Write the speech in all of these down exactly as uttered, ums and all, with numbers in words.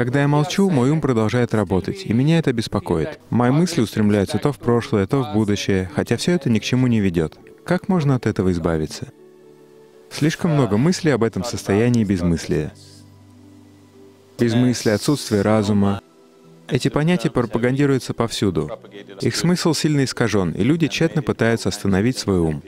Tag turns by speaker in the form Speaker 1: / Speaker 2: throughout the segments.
Speaker 1: Когда я молчу, мой ум продолжает работать, и меня это беспокоит. Мои мысли устремляются то в прошлое, то в будущее, хотя все это ни к чему не ведет. Как можно от этого избавиться? Слишком много мыслей об этом состоянии безмыслия. Безмыслие, отсутствие разума. Эти понятия пропагандируются повсюду. Их смысл сильно искажен, и люди тщетно пытаются остановить свой ум.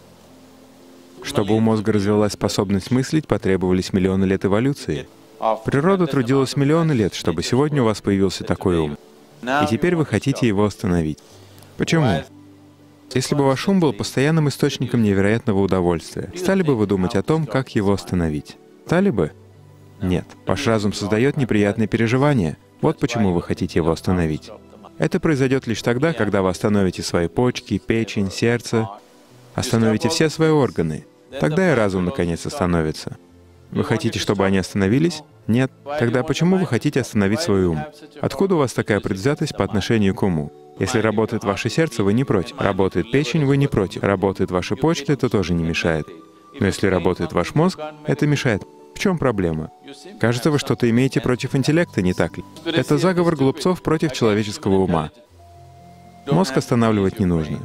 Speaker 1: Чтобы у мозга развилась способность мыслить, потребовались миллионы лет эволюции. Природа трудилась миллионы лет, чтобы сегодня у вас появился такой ум. И теперь вы хотите его остановить. Почему? Если бы ваш ум был постоянным источником невероятного удовольствия, стали бы вы думать о том, как его остановить? Стали бы? Нет. Ваш разум создает неприятные переживания. Вот почему вы хотите его остановить. Это произойдет лишь тогда, когда вы остановите свои почки, печень, сердце, остановите все свои органы. Тогда и разум наконец остановится. Вы хотите, чтобы они остановились? Нет. Тогда почему вы хотите остановить свой ум? Откуда у вас такая предвзятость по отношению к уму? Если работает ваше сердце, вы не против. Работает печень, вы не против. Работает ваши почки, это тоже не мешает. Но если работает ваш мозг, это мешает. В чем проблема? Кажется, вы что-то имеете против интеллекта, не так ли? Это заговор глупцов против человеческого ума. Мозг останавливать не нужно.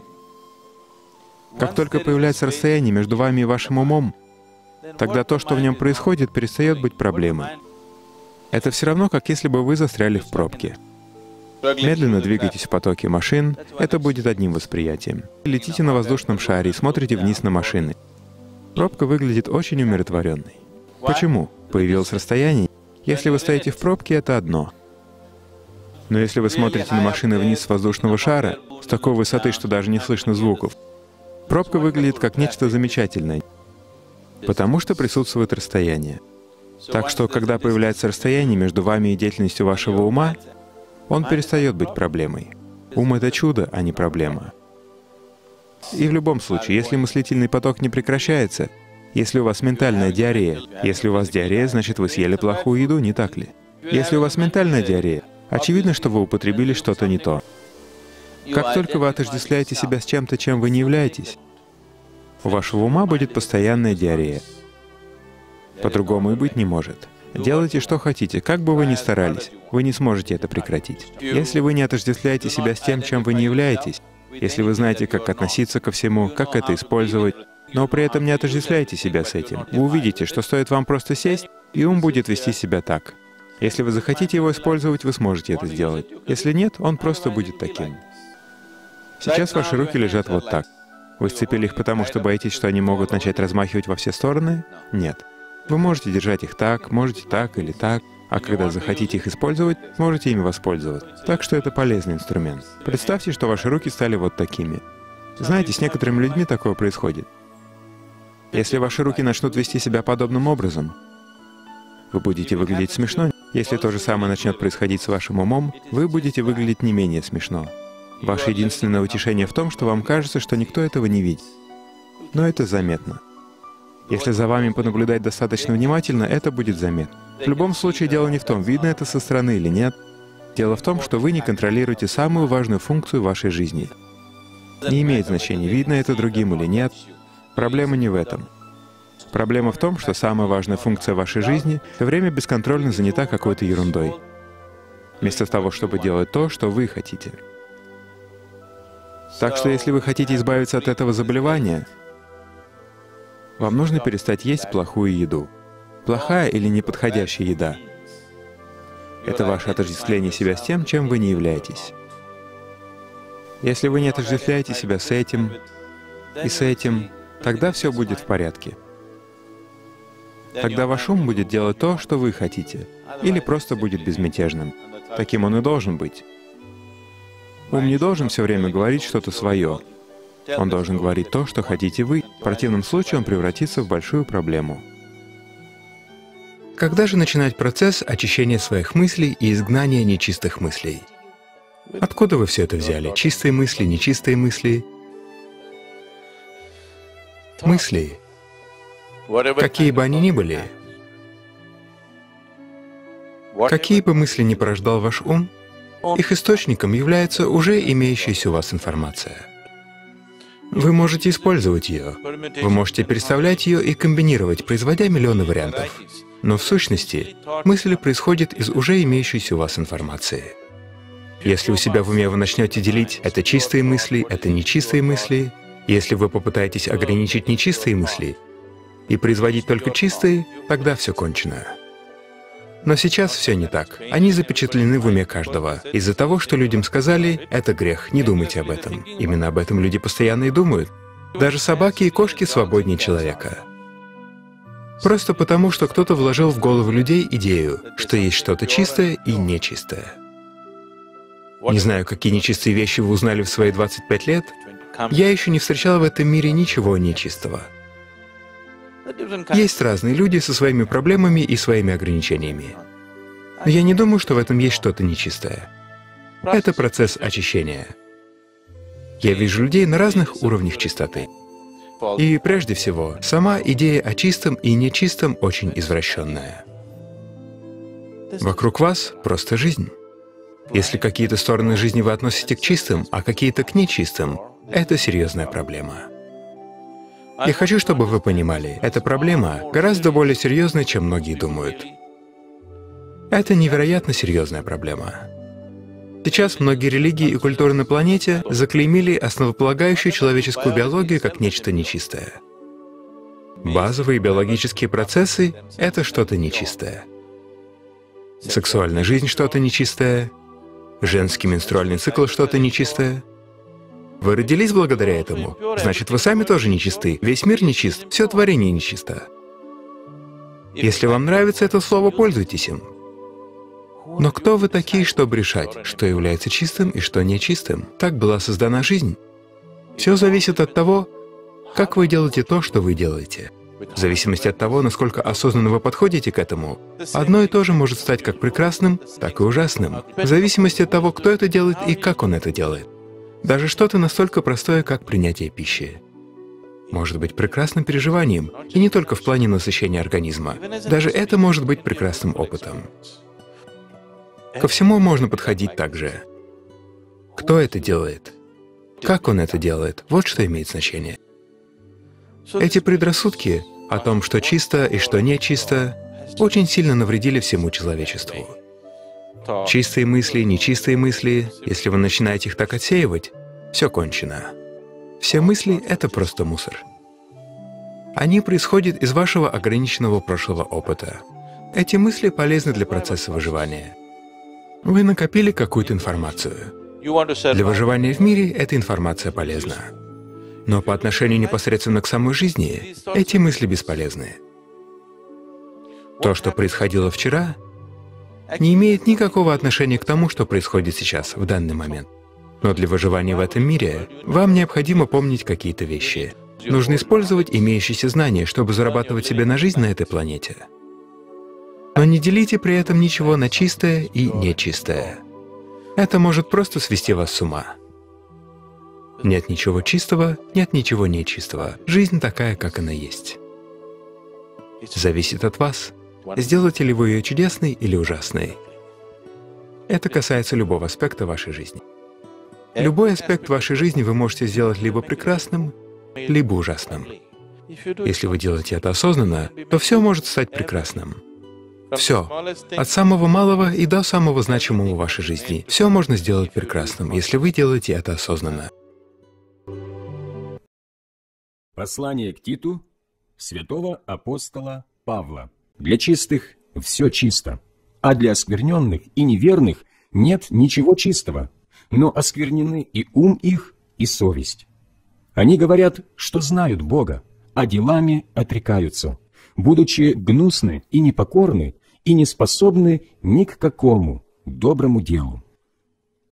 Speaker 1: Как только появляется расстояние между вами и вашим умом, тогда то, что в нем происходит, перестает быть проблемой. Это все равно, как если бы вы застряли в пробке. Медленно двигайтесь в потоке машин, это будет одним восприятием. Летите на воздушном шаре и смотрите вниз на машины. Пробка выглядит очень умиротворенной. Почему? Появилось расстояние. Если вы стоите в пробке, это одно. Но если вы смотрите на машины вниз с воздушного шара, с такой высоты, что даже не слышно звуков, пробка выглядит как нечто замечательное, потому что присутствует расстояние. Так что, когда появляется расстояние между вами и деятельностью вашего ума, он перестает быть проблемой. Ум — это чудо, а не проблема. И в любом случае, если мыслительный поток не прекращается, если у вас ментальная диарея, если у вас диарея, значит, вы съели плохую еду, не так ли? Если у вас ментальная диарея, очевидно, что вы употребили что-то не то. Как только вы отождествляете себя с чем-то, чем вы не являетесь, у вашего ума будет постоянная диарея. По-другому и быть не может. Делайте, что хотите, как бы вы ни старались, вы не сможете это прекратить. Если вы не отождествляете себя с тем, чем вы не являетесь, если вы знаете, как относиться ко всему, как это использовать, но при этом не отождествляйте себя с этим, вы увидите, что стоит вам просто сесть, и ум будет вести себя так. Если вы захотите его использовать, вы сможете это сделать. Если нет, он просто будет таким. Сейчас ваши руки лежат вот так. Вы сцепили их потому, что боитесь, что они могут начать размахивать во все стороны? Нет. Вы можете держать их так, можете так или так, а когда захотите их использовать, можете ими воспользоваться. Так что это полезный инструмент. Представьте, что ваши руки стали вот такими. Знаете, с некоторыми людьми такое происходит. Если ваши руки начнут вести себя подобным образом, вы будете выглядеть смешно. Если то же самое начнет происходить с вашим умом, вы будете выглядеть не менее смешно. Ваше единственное утешение в том, что вам кажется, что никто этого не видит. Но это заметно. Если за вами понаблюдать достаточно внимательно, это будет заметно. В любом случае, дело не в том, видно это со стороны или нет. Дело в том, что вы не контролируете самую важную функцию вашей жизни. Не имеет значения, видно это другим или нет. Проблема не в этом. Проблема в том, что самая важная функция вашей жизни все время бесконтрольно занята какой-то ерундой, вместо того, чтобы делать то, что вы хотите. Так что если вы хотите избавиться от этого заболевания, вам нужно перестать есть плохую еду. Плохая или неподходящая еда — это ваше отождествление себя с тем, чем вы не являетесь. Если вы не отождествляете себя с этим и с этим, тогда все будет в порядке. Тогда ваш ум будет делать то, что вы хотите, или просто будет безмятежным. Таким он и должен быть. Ум не должен все время говорить что-то свое. Он должен говорить то, что хотите вы. В противном случае он превратится в большую проблему.
Speaker 2: Когда же начинать процесс очищения своих мыслей и изгнания нечистых мыслей? Откуда вы все это взяли? Чистые мысли, нечистые мысли? Мысли, какие бы они ни были, какие бы мысли ни порождал ваш ум, их источником является уже имеющаяся у вас информация. Вы можете использовать ее, вы можете переставлять ее и комбинировать, производя миллионы вариантов. Но в сущности, мысль происходит из уже имеющейся у вас информации. Если у себя в уме вы начнете делить «это чистые мысли», «это нечистые мысли», если вы попытаетесь ограничить нечистые мысли и производить только чистые, тогда все кончено. Но сейчас все не так. Они запечатлены в уме каждого. Из-за того, что людям сказали «это грех, не думайте об этом». Именно об этом люди постоянно и думают. Даже собаки и кошки свободнее человека. Просто потому, что кто-то вложил в голову людей идею, что есть что-то чистое и нечистое. Не знаю, какие нечистые вещи вы узнали в свои двадцать пять лет. Я еще не встречал в этом мире ничего нечистого. Есть разные люди со своими проблемами и своими ограничениями. Но я не думаю, что в этом есть что-то нечистое. Это процесс очищения. Я вижу людей на разных уровнях чистоты. И прежде всего, сама идея о чистом и нечистом очень извращенная. Вокруг вас просто жизнь. Если какие-то стороны жизни вы относите к чистым, а какие-то к нечистым, это серьезная проблема. Я хочу, чтобы вы понимали, эта проблема гораздо более серьезная, чем многие думают. Это невероятно серьезная проблема. Сейчас многие религии и культуры на планете заклеймили основополагающую человеческую биологию как нечто нечистое. Базовые биологические процессы — это что-то нечистое. Сексуальная жизнь — что-то нечистое, женский менструальный цикл — что-то нечистое. Вы родились благодаря этому, значит, вы сами тоже нечисты, весь мир нечист, все творение нечисто. Если вам нравится это слово, пользуйтесь им. Но кто вы такие, чтобы решать, что является чистым и что нечистым? Так была создана жизнь. Все зависит от того, как вы делаете то, что вы делаете. В зависимости от того, насколько осознанно вы подходите к этому, одно и то же может стать как прекрасным, так и ужасным. В зависимости от того, кто это делает и как он это делает. Даже что-то настолько простое, как принятие пищи, может быть прекрасным переживанием, и не только в плане насыщения организма. Даже это может быть прекрасным опытом. Ко всему можно подходить так же. Кто это делает? Как он это делает? Вот что имеет значение. Эти предрассудки о том, что чисто и что нечисто, очень сильно навредили всему человечеству. Чистые мысли, нечистые мысли, если вы начинаете их так отсеивать, все кончено. Все мысли — это просто мусор. Они происходят из вашего ограниченного прошлого опыта. Эти мысли полезны для процесса выживания. Вы накопили какую-то информацию. Для выживания в мире эта информация полезна. Но по отношению непосредственно к самой жизни, эти мысли бесполезны. То, что происходило вчера, не имеет никакого отношения к тому, что происходит сейчас, в данный момент. Но для выживания в этом мире вам необходимо помнить какие-то вещи. Нужно использовать имеющиеся знания, чтобы зарабатывать себе на жизнь на этой планете. Но не делите при этом ничего на чистое и нечистое. Это может просто свести вас с ума. Нет ничего чистого, нет ничего нечистого. Жизнь такая, как она есть. Зависит от вас, сделаете ли вы ее чудесной или ужасной. Это касается любого аспекта вашей жизни. Любой аспект вашей жизни вы можете сделать либо прекрасным, либо ужасным. Если вы делаете это осознанно, то все может стать прекрасным. Все, от самого малого и до самого значимого в вашей жизни, все можно сделать прекрасным, если вы делаете это осознанно.
Speaker 3: Послание к Титу святого апостола Павла. Для чистых все чисто, а для оскверненных и неверных нет ничего чистого, но осквернены и ум их, и совесть. Они говорят, что знают Бога, а делами отрекаются, будучи гнусны и непокорны, и не способны ни к какому доброму делу.